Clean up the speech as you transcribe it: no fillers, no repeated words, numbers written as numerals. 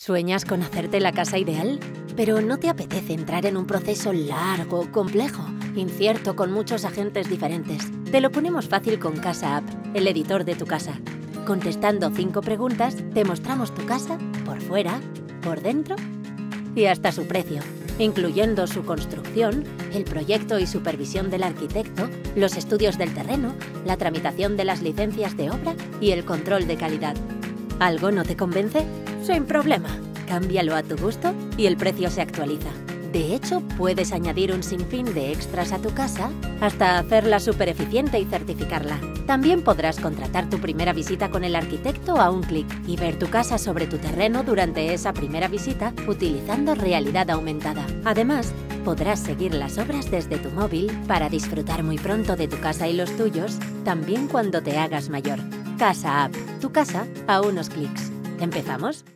¿Sueñas con hacerte la casa ideal? Pero no te apetece entrar en un proceso largo, complejo, incierto, con muchos agentes diferentes. Te lo ponemos fácil con Casa App, el editor de tu casa. Contestando 5 preguntas, te mostramos tu casa por fuera, por dentro y hasta su precio, incluyendo su construcción, el proyecto y supervisión del arquitecto, los estudios del terreno, la tramitación de las licencias de obra y el control de calidad. ¿Algo no te convence? Sin problema. Cámbialo a tu gusto y el precio se actualiza. De hecho, puedes añadir un sinfín de extras a tu casa hasta hacerla súper eficiente y certificarla. También podrás contratar tu primera visita con el arquitecto a un clic y ver tu casa sobre tu terreno durante esa primera visita utilizando realidad aumentada. Además, podrás seguir las obras desde tu móvil para disfrutar muy pronto de tu casa y los tuyos, también cuando te hagas mayor. Casa App, tu casa a unos clics. ¿Empezamos?